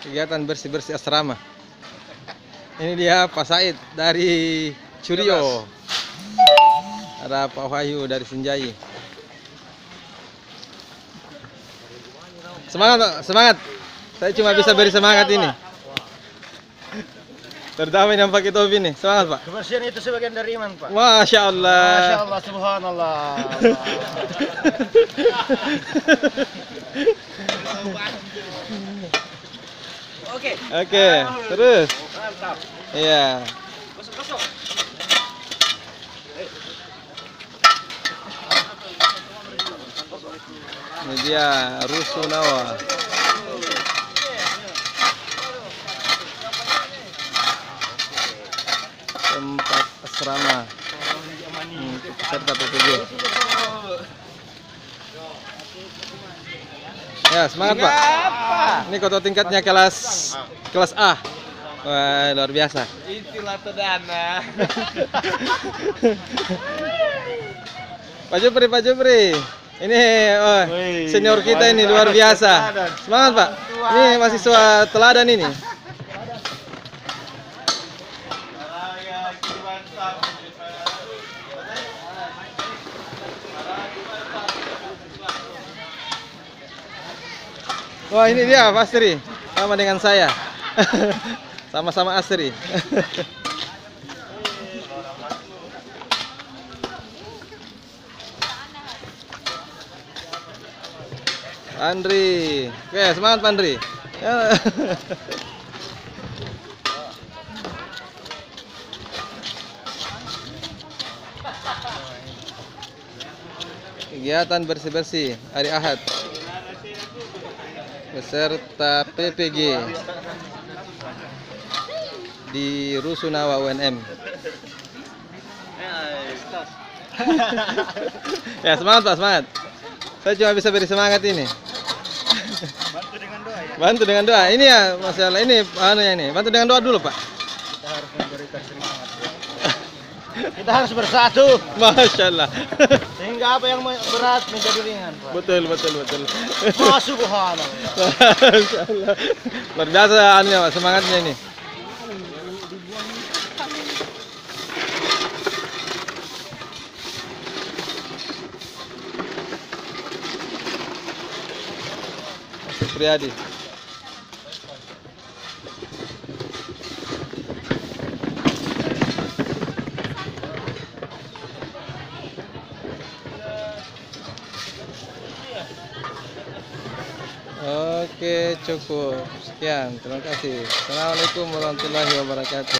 Kegiatan bersih-bersih asrama. Ini dia Pak Said dari Curio. Ada Pak Wahyu dari Sinjai. Semangat Pak, semangat. Saya cuma bisa beri semangat ini. Terutama yang pakai topi nih, semangat Pak. Kebersihan itu sebagian dari iman, Pak. Masya Allah. Masya Allah, subhanallah. Oke, terus. Mantap. Iya. Gosok-gosok. Ini dia Rusunawa. Tempat asrama untuk peserta PPG. Ya, semangat Pak. Ini kota tingkatnya kelas A. Wah, luar biasa. Itulah tedana. Pak Jupri. Ini senior kita ini luar biasa. Semangat Pak. Ini mahasiswa teladan ini. Wah, ini dia Pak Asri, sama dengan saya. Sama-sama Asri. Andri. Oke, semangat Pak Andri. Ya. Kegiatan bersih-bersih hari Ahad beserta PPG di Rusunawa UNM. Ya, semangat Pak, semangat. Saya cuma bisa beri semangat ini. Bantu dengan doa ya. Bantu dengan doa. Ini ya masalah ini ini. Bantu dengan doa dulu, Pak. Kita harus memberikan semangat. Kita harus bersatu. Masya Allah. Sehingga apa yang berat menjadi ringan, Pak. Betul. Subhanallah. Masya Allah. Luar biasa anunya, Pak, semangatnya ini. Supriyadi. Oke, cukup. Sekian. Terima kasih. Assalamualaikum warahmatullahi wabarakatuh.